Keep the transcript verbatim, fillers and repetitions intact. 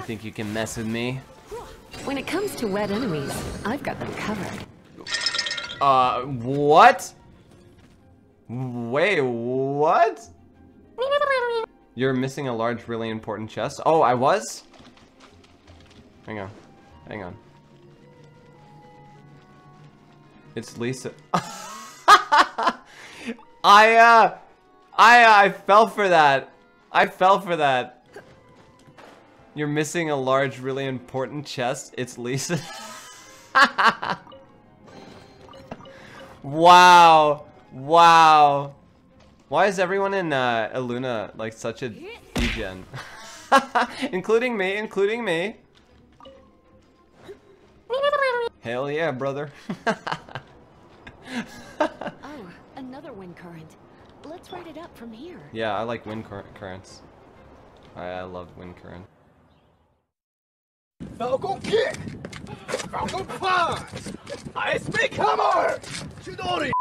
think you can mess with me? When it comes to wet enemies, I've got them covered. Uh, what? Wait, what? You're missing a large, really important chest? Oh, I was? Hang on. Hang on. It's Lisa. I, uh... I, I fell for that. I fell for that. You're missing a large, really important chest. It's Lisa. Wow. Wow. Why is everyone in uh, Iluna like such a degen? Including me, including me. Hell yeah, brother. Oh, another wind current. Let's ride it up from here. Yeah, I like wind cur currents. I, I love wind current. Falcon kick! Falcon punch! Ice Hammer! Chidori!